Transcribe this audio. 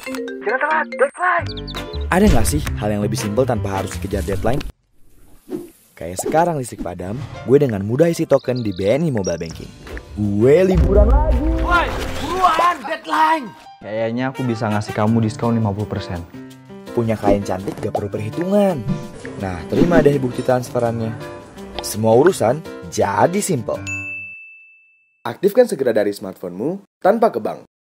Jangan telat, deadline. Ada nggak sih hal yang lebih simpel tanpa harus kejar deadline? Kayak sekarang listrik padam, gue dengan mudah isi token di BNI Mobile Banking. Gue liburan lagi. Woi, buruan, deadline. Kayaknya aku bisa ngasih kamu diskon 50%. Punya klien cantik gak perlu perhitungan. Nah, terima deh bukti transferannya. Semua urusan jadi simple. Aktifkan segera dari smartphone-mu tanpa ke bank.